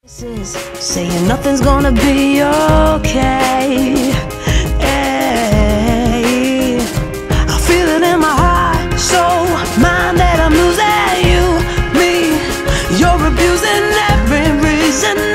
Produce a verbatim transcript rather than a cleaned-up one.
Saying nothing's gonna be okay. Hey, I feel it in my heart, soul, mind that I'm losing you, me. You're abusing every reason